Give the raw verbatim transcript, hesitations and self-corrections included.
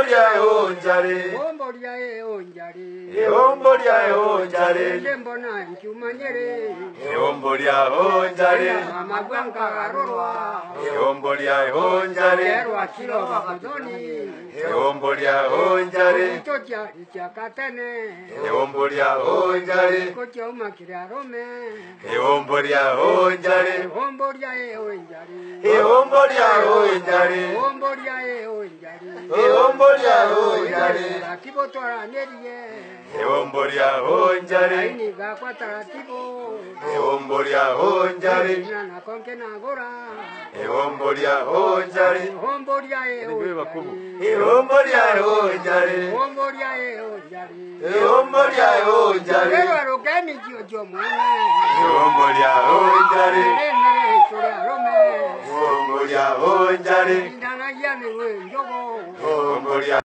lya onjale. Ihombo lya onjale. Ihombo lya onjale. Lembona nchumanyere. Ihombo lya onjale. Mama gwanga garorwa. Ihombo lya onjale. Yerwa kilo bakudoni. Ihombo lya onjale. Itotia ichakatene. Ihombo lya onjale. Kocha umakira rome. Ihombo lya onjale. Ihombo lya onjale. Ihombo lya onjale. Ihombo lya onjale. Ihombo lya onjale. Taratibu twaranyerie. Ihombo lya onjale. Aini gakwa taratibu. Ihombo lya onjale. Nana konke nagora. Ihombo lya onjale. Ihombo lya onjale. Ihombo lya onjale. Ihombo lya onjale. Ihombo lya onjale. Ewa rogemi jojo mwana. Ihombo lya onjale. Nene sura rome. Ihombo lya onjale. Ndana yane we njogo.